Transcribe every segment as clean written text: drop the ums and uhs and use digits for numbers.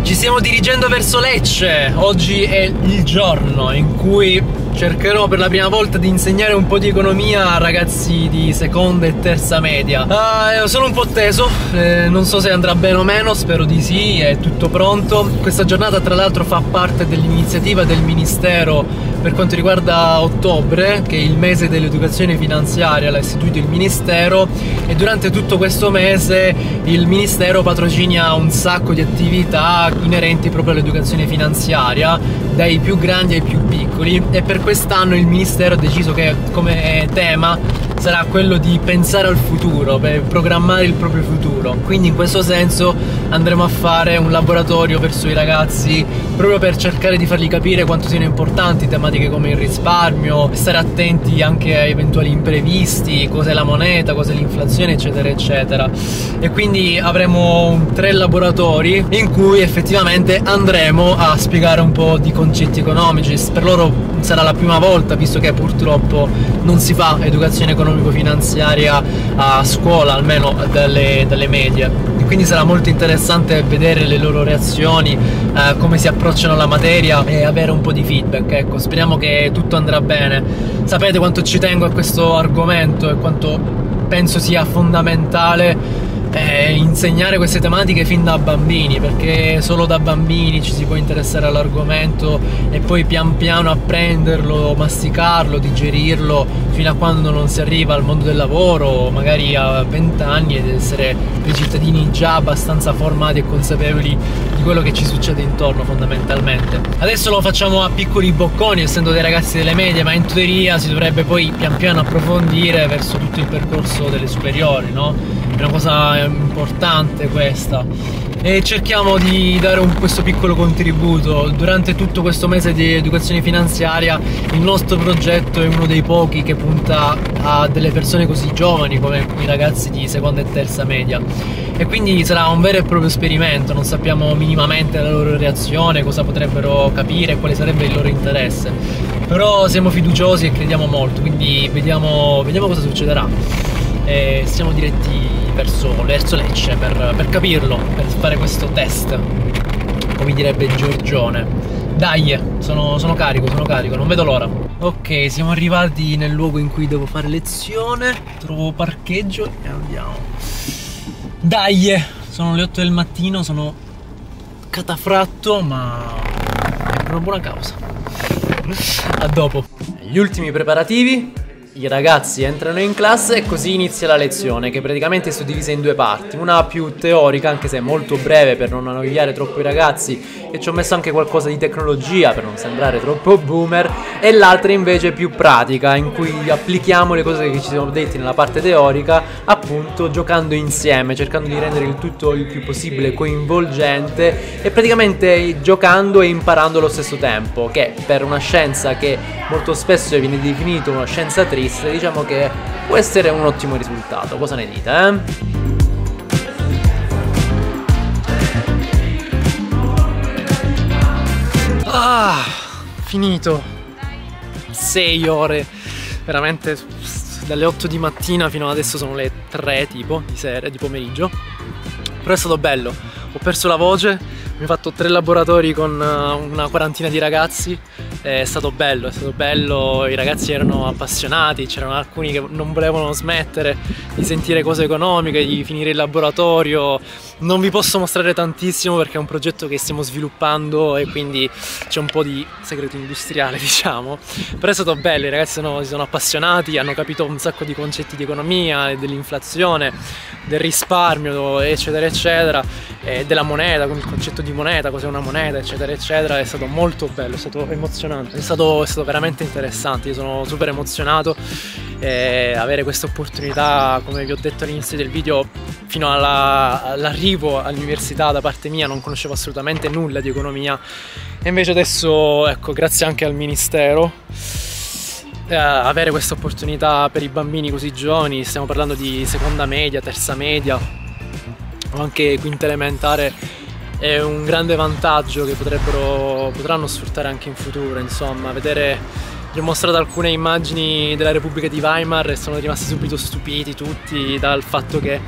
Ci stiamo dirigendo verso Lecce. Oggi è il giorno in cui cercherò per la prima volta di insegnare un po' di economia a ragazzi di seconda e terza media. Sono un po' teso, non so se andrà bene o meno, spero di sì, è tutto pronto. Questa giornata tra l'altro fa parte dell'iniziativa del Ministero per quanto riguarda ottobre, che è il mese dell'educazione finanziaria, l'ha istituito il Ministero, e durante tutto questo mese il Ministero patrocina un sacco di attività inerenti proprio all'educazione finanziaria, dai più grandi ai più piccoli, e per quest'anno il Ministero ha deciso che come tema sarà quello di pensare al futuro, per programmare il proprio futuro. Quindi in questo senso andremo a fare un laboratorio verso i ragazzi proprio per cercare di fargli capire quanto siano importanti tematiche come il risparmio, stare attenti anche a eventuali imprevisti, cos'è la moneta, cos'è l'inflazione, eccetera eccetera. E quindi avremo 3 laboratori in cui effettivamente andremo a spiegare un po' di concetti economici. Per loro sarà la prima volta, visto che purtroppo non si fa educazione economico-finanziaria a scuola, almeno dalle medie, e quindi sarà molto interessante vedere le loro reazioni, come si approcciano alla materia e avere un po' di feedback. Ecco, speriamo che tutto andrà bene. Sapete quanto ci tengo a questo argomento e quanto penso sia fondamentale insegnare queste tematiche fin da bambini, perché solo da bambini ci si può interessare all'argomento e poi pian piano apprenderlo, masticarlo, digerirlo, fino a quando non si arriva al mondo del lavoro, magari a 20 anni, ed essere dei cittadini già abbastanza formati e consapevoli di quello che ci succede intorno, fondamentalmente. Adesso lo facciamo a piccoli bocconi, essendo dei ragazzi delle medie, ma in teoria si dovrebbe poi pian piano approfondire verso tutto il percorso delle superiori, no? È una cosa importante questa, e cerchiamo di dare questo piccolo contributo. Durante tutto questo mese di educazione finanziaria il nostro progetto è uno dei pochi che punta a delle persone così giovani come i ragazzi di seconda e terza media, e quindi sarà un vero e proprio esperimento. Non sappiamo minimamente la loro reazione, cosa potrebbero capire, quale sarebbe il loro interesse, però siamo fiduciosi e crediamo molto, quindi vediamo cosa succederà. E siamo diretti verso Lecce per capirlo, per fare questo test, come direbbe Giorgione. Dai, sono carico, non vedo l'ora. Ok, siamo arrivati nel luogo in cui devo fare lezione, trovo parcheggio e andiamo. Dai, sono le 8 del mattino, sono catafratto, ma è per una buona causa. A dopo. Gli ultimi preparativi. I ragazzi entrano in classe e così inizia la lezione, che praticamente è suddivisa in 2 parti, una più teorica, anche se molto breve per non annoiare troppo i ragazzi, e ci ho messo anche qualcosa di tecnologia per non sembrare troppo boomer, e l'altra invece più pratica, in cui applichiamo le cose che ci siamo detti nella parte teorica, appunto giocando insieme, cercando di rendere il tutto il più possibile coinvolgente, e praticamente giocando e imparando allo stesso tempo, che per una scienza che molto spesso viene definita una scienza triste, diciamo che può essere un ottimo risultato. Cosa ne dite, eh? Finito. 6 ore, veramente, dalle 8 di mattina fino ad adesso sono le 3 tipo di sera, di pomeriggio. Però è stato bello, ho perso la voce, mi ho fatto 3 laboratori con una quarantina di ragazzi. È stato bello, i ragazzi erano appassionati, c'erano alcuni che non volevano smettere di sentire cose economiche, di finire il laboratorio. Non vi posso mostrare tantissimo perché è un progetto che stiamo sviluppando e quindi c'è un po' di segreto industriale, diciamo. Però è stato bello, i ragazzi si sono appassionati, hanno capito un sacco di concetti di economia, dell'inflazione, del risparmio, eccetera eccetera, e della moneta, con il concetto di moneta, cos'è una moneta, eccetera eccetera. È stato molto bello, è stato emozionante, è stato veramente interessante. Io sono super emozionato, e avere questa opportunità, come vi ho detto all'inizio del video, fino all'arrivo all'università da parte mia non conoscevo assolutamente nulla di economia, e invece adesso, ecco, grazie anche al Ministero, avere questa opportunità per i bambini così giovani, stiamo parlando di seconda media, terza media o anche quinta elementare, è un grande vantaggio che potranno sfruttare anche in futuro. Insomma, vi ho mostrato alcune immagini della Repubblica di Weimar e sono rimasti subito stupiti tutti dal fatto che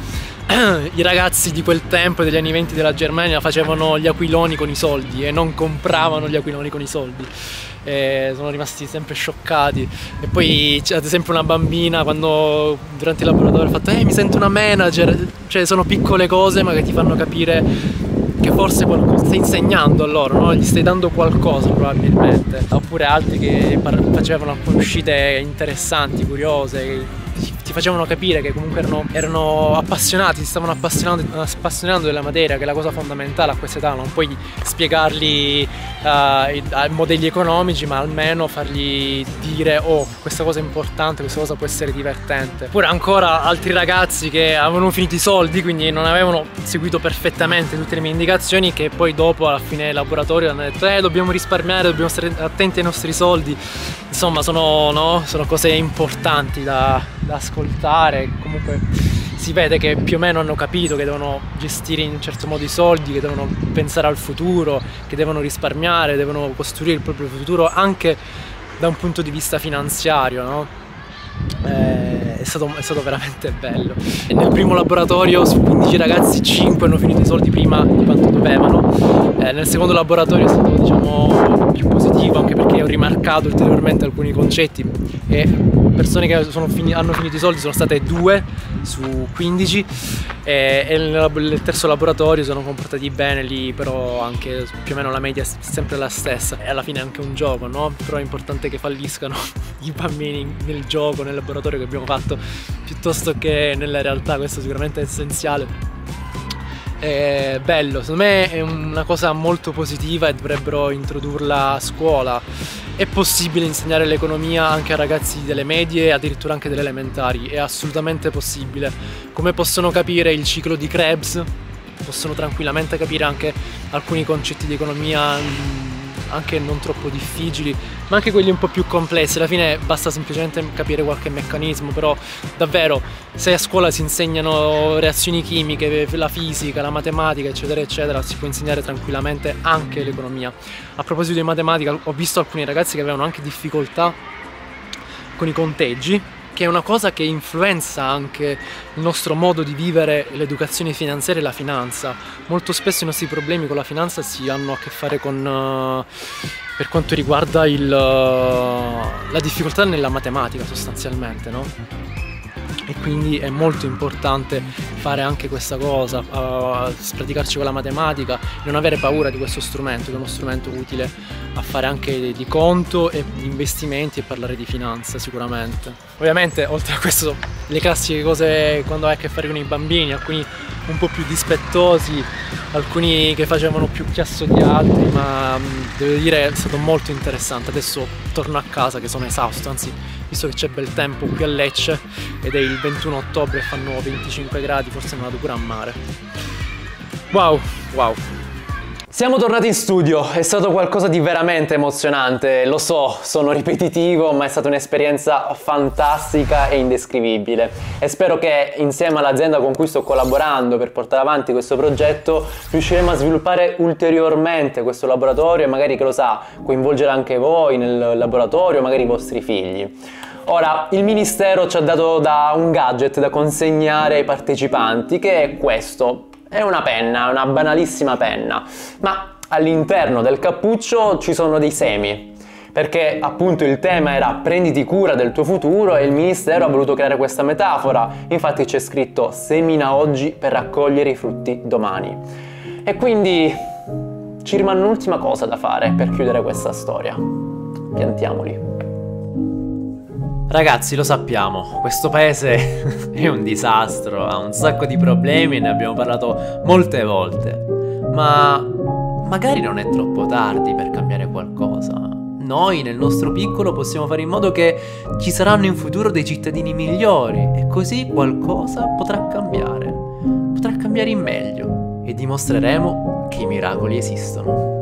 i ragazzi di quel tempo, degli anni 20 della Germania, facevano gli aquiloni con i soldi e non compravano gli aquiloni con i soldi. Sono rimasti sempre scioccati. E poi c'è ad esempio una bambina, quando durante il laboratorio ha fatto mi sento una manager. Cioè sono piccole cose ma che ti fanno capire che forse qualcosa stai insegnando a loro, no? Gli stai dando qualcosa probabilmente. Oppure altri che facevano alcune uscite interessanti, curiose, ti facevano capire che comunque erano appassionati, si stavano appassionando della materia, che è la cosa fondamentale a questa età. Non puoi spiegarli modelli economici, ma almeno fargli dire questa cosa è importante, questa cosa può essere divertente. Oppure ancora altri ragazzi che avevano finito i soldi, quindi non avevano seguito perfettamente tutte le mie indicazioni, che poi dopo alla fine del laboratorio hanno detto dobbiamo risparmiare, dobbiamo stare attenti ai nostri soldi. Insomma sono cose importanti da ascoltare. Comunque si vede che più o meno hanno capito che devono gestire in un certo modo i soldi, che devono pensare al futuro, che devono risparmiare, devono costruire il proprio futuro anche da un punto di vista finanziario, no? È stato veramente bello. E nel primo laboratorio su 15 ragazzi 5 hanno finito i soldi prima di quanto dovevano. Nel secondo laboratorio è stato, diciamo, più positivo, anche perché ho rimarcato ulteriormente alcuni concetti, e persone che hanno finito i soldi sono state 2 su 15, e nel terzo laboratorio sono comportati bene lì, però anche più o meno la media è sempre la stessa. E alla fine è anche un gioco, no? Però è importante che falliscano i bambini nel gioco, nel laboratorio che abbiamo fatto, piuttosto che nella realtà. Questo sicuramente è essenziale. È bello, secondo me è una cosa molto positiva e dovrebbero introdurla a scuola. È possibile insegnare l'economia anche a ragazzi delle medie, addirittura anche delle elementari, è assolutamente possibile. Come possono capire il ciclo di Krebs, possono tranquillamente capire anche alcuni concetti di economia anche non troppo difficili, ma anche quelli un po' più complessi. Alla fine basta semplicemente capire qualche meccanismo, però davvero se a scuola si insegnano reazioni chimiche, la fisica, la matematica, eccetera eccetera, si può insegnare tranquillamente anche l'economia. A proposito di matematica, ho visto alcuni ragazzi che avevano anche difficoltà con i conteggi, che è una cosa che influenza anche il nostro modo di vivere l'educazione finanziaria e la finanza. Molto spesso i nostri problemi con la finanza si hanno a che fare con per quanto riguarda la difficoltà nella matematica sostanzialmente, no? E quindi è molto importante fare anche questa cosa, praticarci con la matematica, non avere paura di questo strumento, che è uno strumento utile a fare anche di conto e di investimenti e parlare di finanza sicuramente. Ovviamente oltre a questo le classiche cose quando hai a che fare con i bambini, alcuni un po' più dispettosi, alcuni che facevano più chiasso di altri, ma devo dire è stato molto interessante. Adesso torno a casa che sono esausto, anzi visto che c'è bel tempo qui a Lecce ed è il 21 ottobre e fanno 25 gradi, forse me vado pure a mare. Wow. Siamo tornati in studio, è stato qualcosa di veramente emozionante, lo so, sono ripetitivo, ma è stata un'esperienza fantastica e indescrivibile. E spero che insieme all'azienda con cui sto collaborando per portare avanti questo progetto riusciremo a sviluppare ulteriormente questo laboratorio e magari, che lo sa, coinvolgere anche voi nel laboratorio, magari i vostri figli. Ora, il Ministero ci ha dato un gadget da consegnare ai partecipanti, che è questo. È una penna, una banalissima penna, ma all'interno del cappuccio ci sono dei semi, perché appunto il tema era prenditi cura del tuo futuro e il Ministero ha voluto creare questa metafora. Infatti c'è scritto semina oggi per raccogliere i frutti domani. E quindi ci rimane un'ultima cosa da fare per chiudere questa storia: piantiamoli. Ragazzi, lo sappiamo, questo paese è un disastro, ha un sacco di problemi e ne abbiamo parlato molte volte, ma magari non è troppo tardi per cambiare qualcosa. Noi nel nostro piccolo possiamo fare in modo che ci saranno in futuro dei cittadini migliori e così qualcosa potrà cambiare in meglio e dimostreremo che i miracoli esistono.